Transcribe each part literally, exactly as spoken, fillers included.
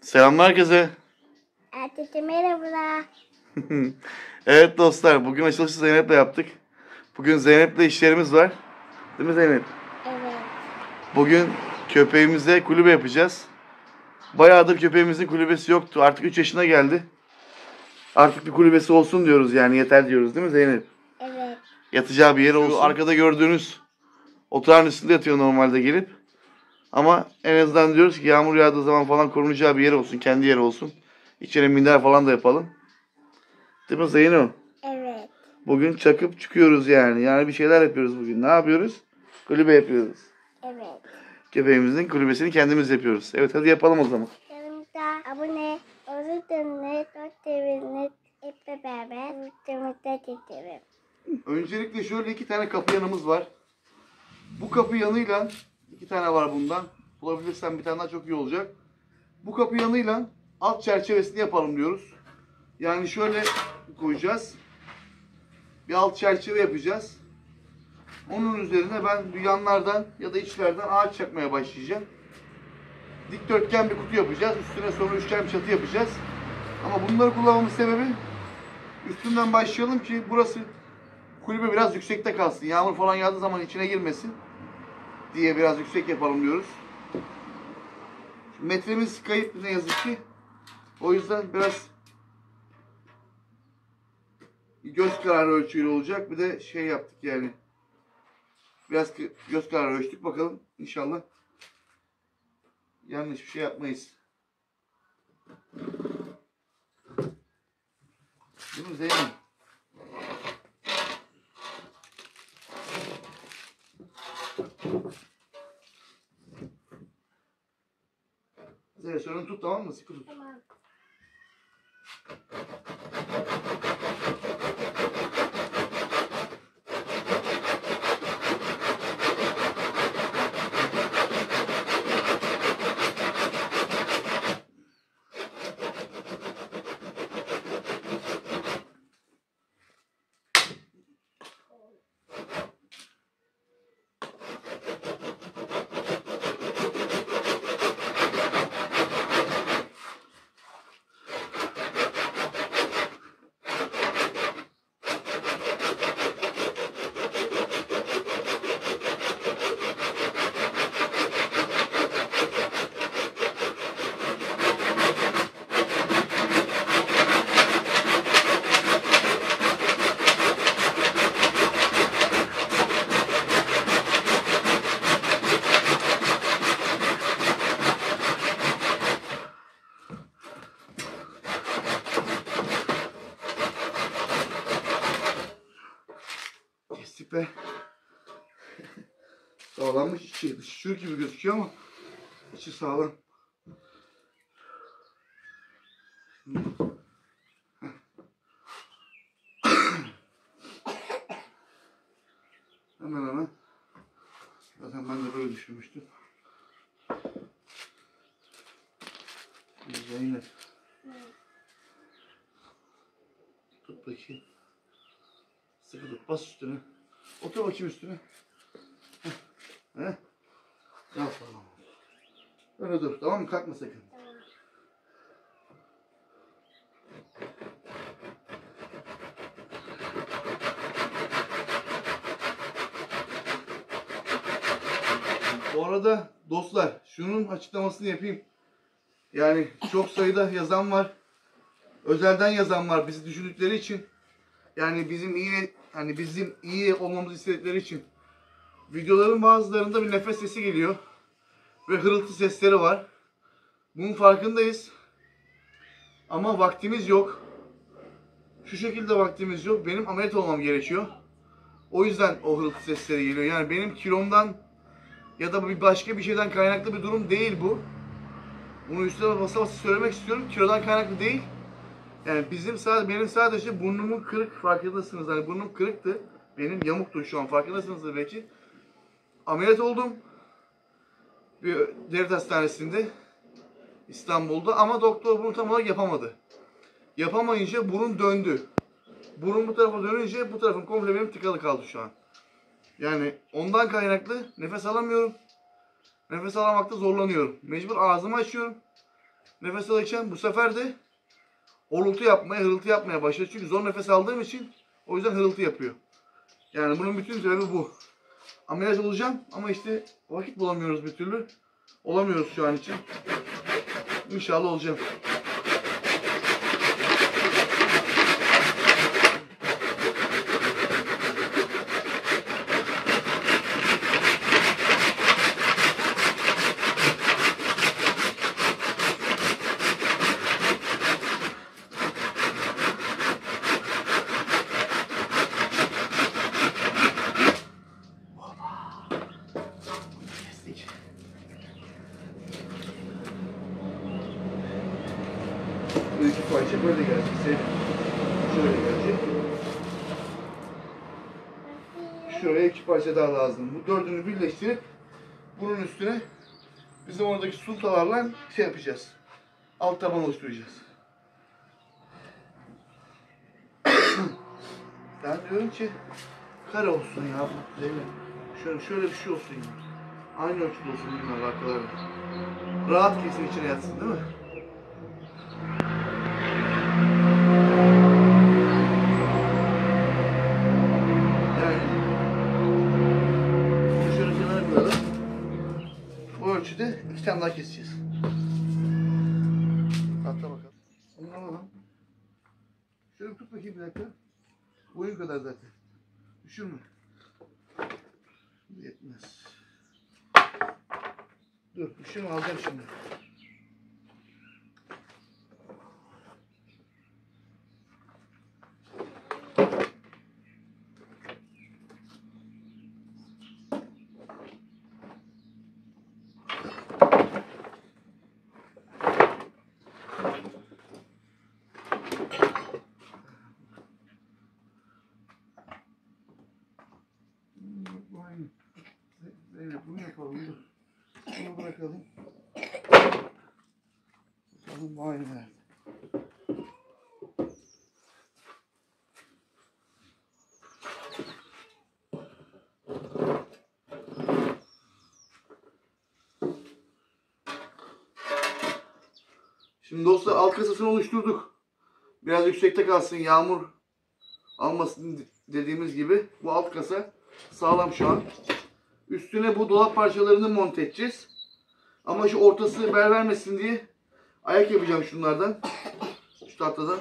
Selamlar herkese. Herkese merhabalar. Evet dostlar, bugün açılışı Zeynep'le yaptık. Bugün Zeynep'le işlerimiz var. Değil mi Zeynep? Evet. Bugün köpeğimize kulübe yapacağız. Bayağıdır köpeğimizin kulübesi yoktu. Artık üç yaşına geldi. Artık bir kulübesi olsun diyoruz, yani yeter diyoruz, değil mi Zeynep? Evet. Yatacağı bir yer olsun. Şu arkada gördüğünüz oturağın üstünde yatıyor normalde gelip. Ama en azından diyoruz ki yağmur yağdığı zaman falan korunacağı bir yer olsun, kendi yeri olsun. İçeri minder falan da yapalım. Değil mi Zeyno? Evet. Bugün çakıp çıkıyoruz yani. Yani bir şeyler yapıyoruz bugün. Ne yapıyoruz? Kulübe yapıyoruz. Evet. Köpeğimizin kulübesini kendimiz yapıyoruz. Evet, hadi yapalım o zaman. Kanalımıza abone olursanız çok seviniriz. Hep beraber videomuza geçelim. Öncelikle şöyle iki tane kapı yanımız var. Bu kapı yanıyla iki tane var bundan. Bulabilirsem bir tane daha çok iyi olacak. Bu kapı yanıyla alt çerçevesini yapalım diyoruz. Yani şöyle koyacağız. Bir alt çerçeve yapacağız. Onun üzerine ben yanlardan ya da içlerden ağaç çakmaya başlayacağım. Dikdörtgen bir kutu yapacağız. Üstüne sonra üçgen bir çatı yapacağız. Ama bunları kullanmamın sebebi üstünden başlayalım ki burası kulübe biraz yüksekte kalsın. Yağmur falan yağdığı zaman içine girmesin diye biraz yüksek yapalım diyoruz. Metremiz kayıp ne yazık ki. O yüzden biraz göz kararı ölçüyle olacak. Bir de şey yaptık yani. Biraz göz kararı ölçtük. Bakalım inşallah yanlış bir şey yapmayız. Değil mi Zeynep? Zeynep sonra tut, tamam mı? Sıkı tut. Tamam. Kestik be. Sağlammış içi. Dışı çürük gibi gözüküyor ama içi sağlam. Hemen hemen. Zaten ben de böyle düşünmüştüm. Zeynep. Tut bakayım. Sıkı tut. Bas üstüne. Otur bakayım üstüne. Heh. Heh. Al tamam. Öyle dur. Tamam mı? Kalkma sakın. Tamam. Bu arada dostlar şunun açıklamasını yapayım. Yani çok sayıda yazan var. Özelden yazan var bizi düşündükleri için. Yani bizim iyi hani bizim iyi olmamızı istedikleri için. Videoların bazılarında bir nefes sesi geliyor. Ve hırıltı sesleri var. Bunun farkındayız. Ama vaktimiz yok. Şu şekilde vaktimiz yok. Benim ameliyat olmam gerekiyor. O yüzden o hırıltı sesleri geliyor. Yani benim kilomdan ya da bir başka bir şeyden kaynaklı bir durum değil bu. Bunu üstüne basa basa söylemek istiyorum. Kilodan kaynaklı değil. Yani bizim sadece benim sadece burnumun kırık, farkındasınız. Hani burnum kırıktı. Benim yamuktu şu an, farkındasınız belki. Ameliyat oldum. Bir devlet hastanesinde İstanbul'da ama doktor bunu tam olarak yapamadı. Yapamayınca burun döndü. Burun bu tarafa dönünce bu tarafın komple benim tıkalı kaldı şu an. Yani ondan kaynaklı nefes alamıyorum. Nefes alamakta zorlanıyorum. Mecbur ağzımı açıyorum. Nefes alırken bu sefer de horultu yapmaya, hırıltı yapmaya başladı. Çünkü zor nefes aldığım için o yüzden hırıltı yapıyor. Yani bunun bütün sebebi bu. Ameliyat olacağım ama işte vakit bulamıyoruz bir türlü. Olamıyoruz şu an için. İnşallah olacağım. Bu iki parça böyle gelecek. Şöyle gelecek. Şuraya iki parça daha lazım. Bu dördünü birleştirip bunun üstüne bizim oradaki sultalarla şey yapacağız. Alt taban oluşturacağız. Ben diyorum ki kare olsun ya bu Zeynep. Şöyle, şöyle bir şey olsun ya. Aynı ölçüde olsun bunlar arkalarda. Rahat kesin içine yatsın değil mi? Yani bunu şöyle kenara koyalım. Bu ölçüde iki tane daha keseceğiz. Tahta bakalım. Bunu alalım. Şöyle tut bakayım bir dakika. Boyun kadar zaten. Düşürme. Yetmez. Dur, düşürme, alacağım şimdi. Bu aynı. Zeynep bunu yapalım. Dur. Bunu bırakalım. Bakalım bu aynı nerede? Şimdi dostlar alt kasasını oluşturduk. Biraz yüksekte kalsın, yağmur almasın dediğimiz gibi. Bu alt kasa sağlam şu an. Üstüne bu dolap parçalarını monte edeceğiz. Ama şu ortası ber vermesin diye ayak yapacağım şunlardan. Şu tahtadan.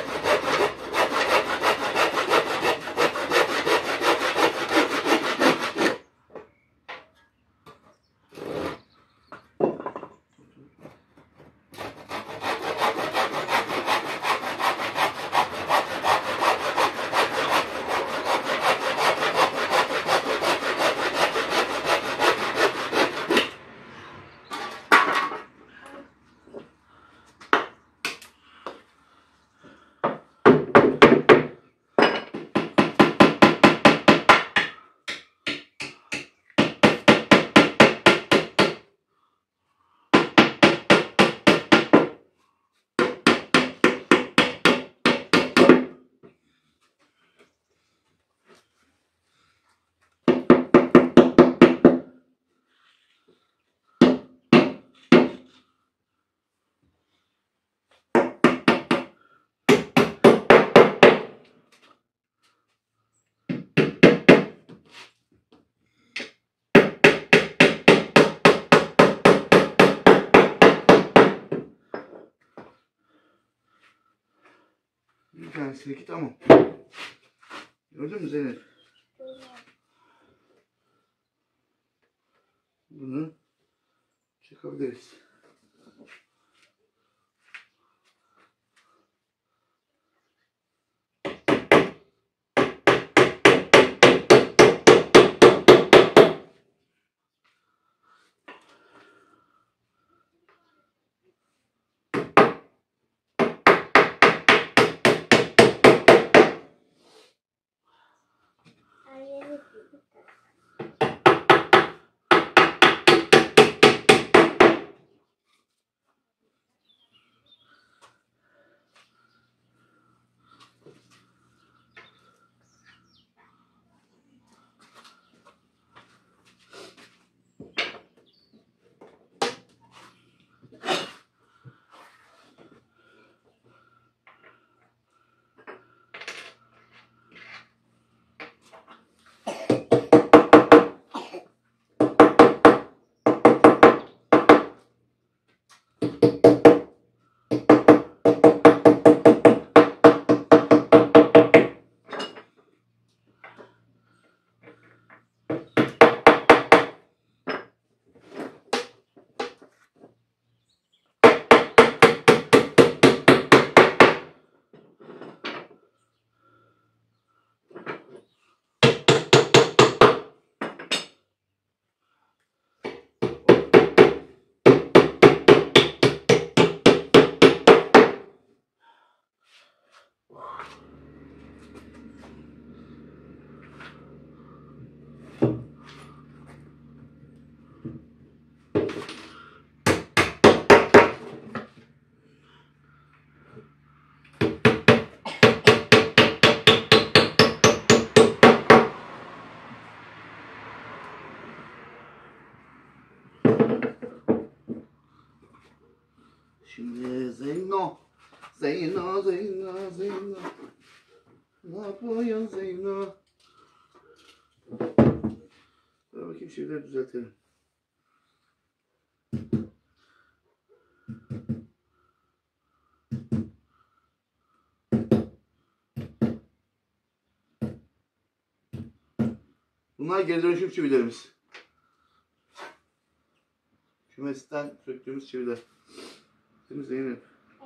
Bir tanesindeki tamam. Gördün mü Zeynep? Bunu çakabiliriz. Şimdi Zeyno. Zeyno, Zeyno, Zeyno. Ne yapıyorsun Zeyno? Dur bakayım şeyleri düzeltelim. Bunlar geri dönüşüm çivilerimiz. Kümesten söktüğümüz çiviler. Değil mi Zeynep?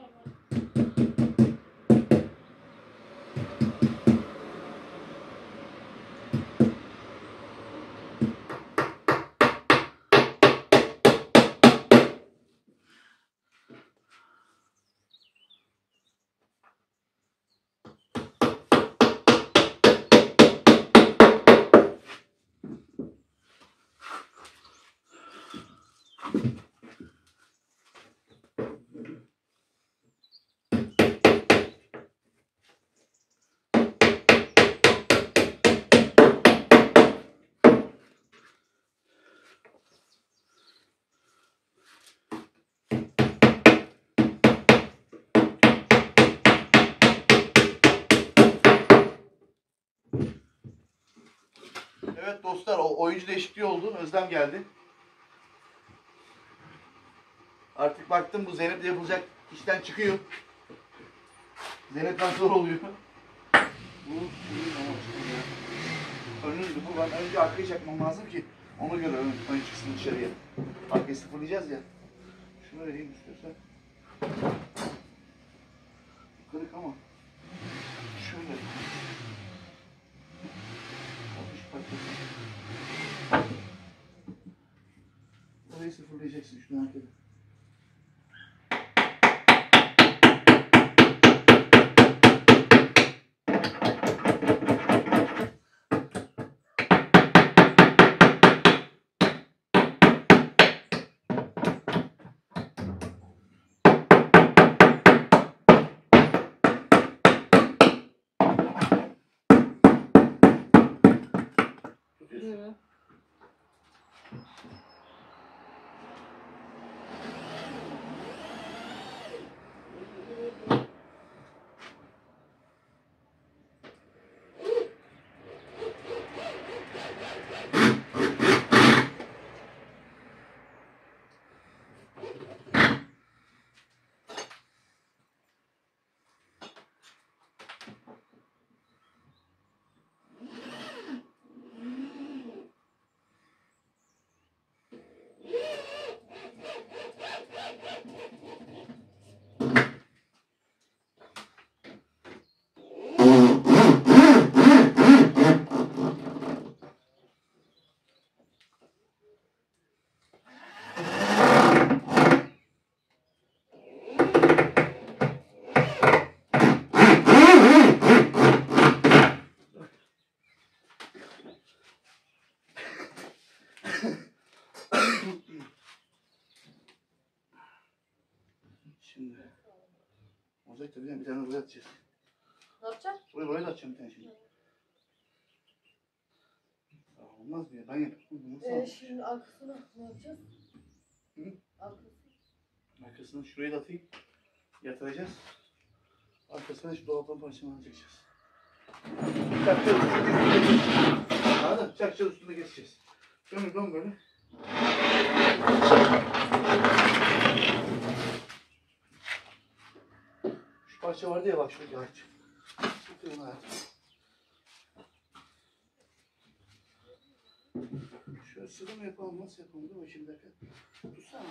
Evet dostlar, o oyuncu değişikliği oldu. Özlem geldi. Artık baktım bu Zeynep'le yapılacak işten çıkıyor. Zeynep'ten zor oluyor. Bu önünüzdü bu. Ben önce arkayı çakmam lazım ki ona göre ön, ön çıksın dışarıya. Arkayı sıfırlayacağız ya. Şunu vereyim istiyorsan. Kırık ama. Şöyle. Orayı sıfırlayacaksın şunu arkada. Tutuyorsun. Şimdi olacak tabii bir tane buraya atacağız. Ne yapacaksın? Buraya buraya da atacağım bir tane şimdi. Olmaz mı ya? Ben yapayım. Nasıl Ee, olmuş? şimdi arkasına ne yapacağız? Hı? Arkasına. Arkasını şuraya da atayım. Yatıracağız. Arkasına şu dolaptan parçalarını çekeceğiz. Çakacağız üstünde geçeceğiz. Anladın mı? Çakacağız üstünde geçeceğiz. Dön dön böyle. Şu parça vardı ya bak şurada ağaç. Tutuyorum hayatım. Şöyle sıra mı yapalım, nasıl yapalım? Dur bakayım bir dakika. Tutsana.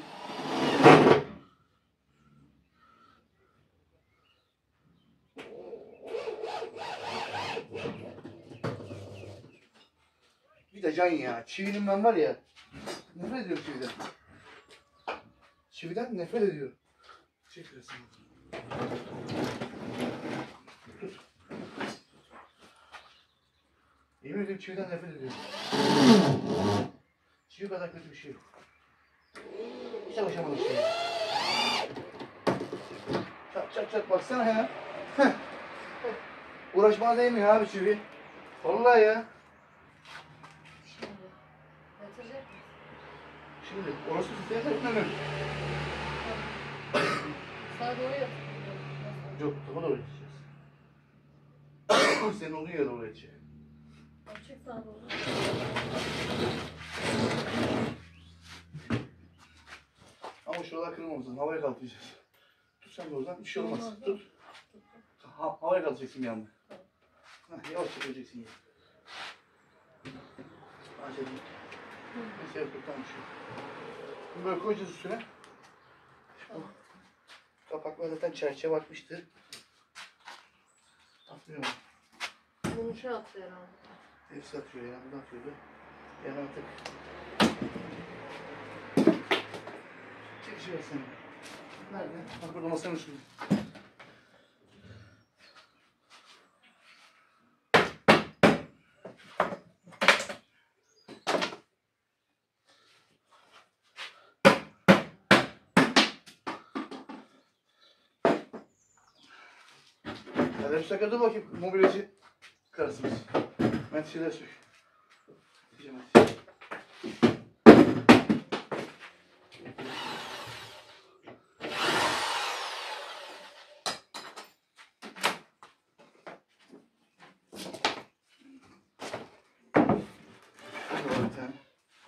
Bir de can ya. Çivinin ben var ya. Nefret ediyorum çividen. Çividen nefret ediyorum. Çek resmi. Tut. Yemin ediyorum çividen nefret ediyorum. Çivi kadar kötü bir şey yok. Hiç alışamadım şeye. Çat çat çat baksana ya. Uğraşmana değmiyor abi çivi. Vallahi ya. Şimdi yatıracak mısın? Şimdi orası tutacak mı? Sana doğru yat. Yok, tarafa doğru geçeceğiz. Senin olduğun yere doğru geçeceğiz. Açık sana doğru. Ama şuralar kırılmamız lazım. Havaya kalkacağız. Tut sen de o zaman. Bir şey olmaz. Olmaz, Tut. Ha, havaya kalkacaksın bir anda. Heh, yavaş çekeceksin yine. Acele. Neyse yok yok tamam bir şey yok. Bunu böyle koyacağız üstüne. Tamam. Kapaklar zaten çerçeve atmıştı. Atmıyor mu? Bunu şey attı herhalde. Hepsi atıyor ya. Bunu atıyordu. Yani artık. Çek şey sen. Nerede? Bak burada masanın üstünde. Hadi bir dakika dur bakayım mobilyacı karısımız. Ben şeyler sök. Diyeceğim hadi. Şurada var bir tane.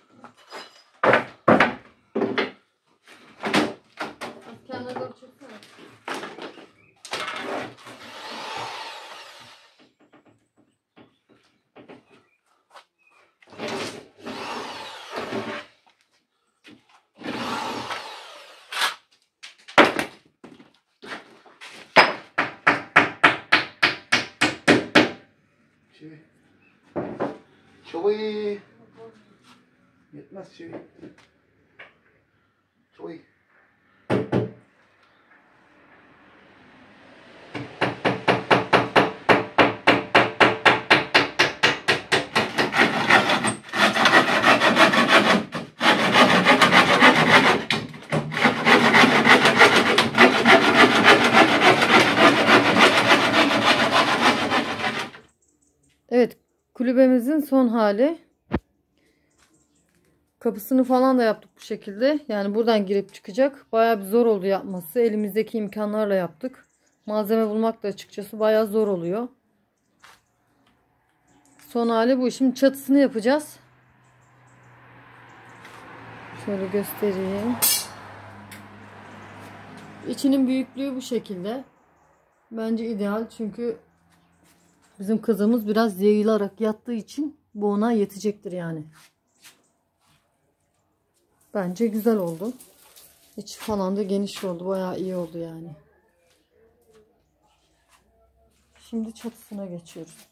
Az kendine doğru çeksene. Çivi. Çivi. Yetmez çivi. Çivi. Evet, kulübemizin son hali. Kapısını falan da yaptık bu şekilde. Yani buradan girip çıkacak. Bayağı bir zor oldu yapması. Elimizdeki imkanlarla yaptık. Malzeme bulmak da açıkçası bayağı zor oluyor. Son hali bu. Şimdi çatısını yapacağız. Şöyle göstereyim. İçinin büyüklüğü bu şekilde. Bence ideal çünkü bizim kızımız biraz yayılarak yattığı için bu ona yetecektir yani. Bence güzel oldu. İç falan da geniş oldu. Bayağı iyi oldu yani. Şimdi çatısına geçiyoruz.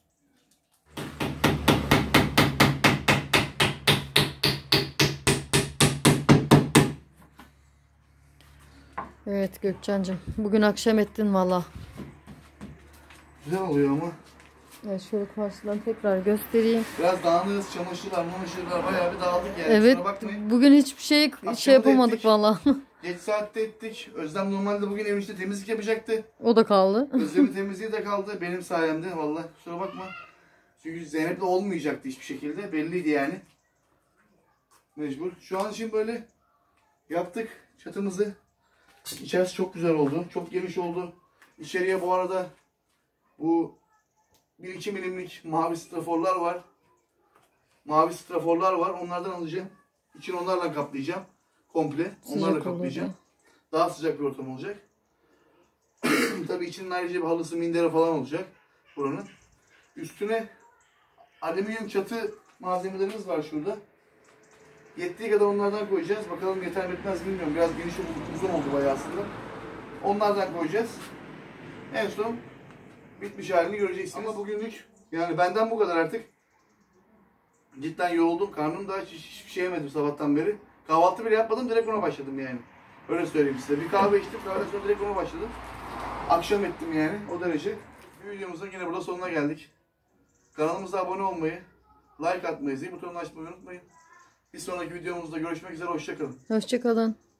Evet Gökçen'cim. Bugün akşam ettin valla. Güzel oluyor ama. Evet şöyle karşıdan tekrar göstereyim. Biraz dağınığız. Çamaşırlar, mamaşırlar bayağı bir dağıldık yani. Evet. Kusura bakmayın. Bugün hiçbir şey Akşama şey yapamadık ettik. valla. Geç saatte ettik. Özlem normalde bugün evin içinde temizlik yapacaktı. O da kaldı. Özlem'in temizliği de kaldı. Benim sayemde valla. Kusura bakma. Çünkü Zeynep'le olmayacaktı hiçbir şekilde. Belliydi yani. Mecbur. Şu an için böyle yaptık çatımızı. İçerisi çok güzel oldu. Çok geniş oldu. İçeriye bu arada bu bir iki milimlik mavi straforlar var. Mavi straforlar var. Onlardan alacağım. İçini onlarla kaplayacağım. Komple. Onlarla Sıcak kaplayacağım. olurdu. Daha sıcak bir ortam olacak. Tabii içinin ayrıca bir halısı, minderi falan olacak buranın. Üstüne alüminyum çatı malzemelerimiz var şurada. Yettiği kadar onlardan koyacağız. Bakalım yeter mi etmez bilmiyorum. Biraz geniş oldu, uzun oldu bayağı aslında. Onlardan koyacağız. En son bitmiş halini göreceksiniz. Ama bugünlük yani benden bu kadar artık. Cidden yoruldum. Karnım da hiç, hiçbir şey yemedim sabahtan beri. Kahvaltı bile yapmadım. Direkt ona başladım yani. Öyle söyleyeyim size. Bir kahve içtim. Kahveden sonra direkt ona başladım. Akşam ettim yani. O derece. Bir videomuzun yine burada sonuna geldik. Kanalımıza abone olmayı, like atmayı, zil butonunu açmayı unutmayın. Bir sonraki videomuzda görüşmek üzere. Hoşça kalın. Hoşça kalın.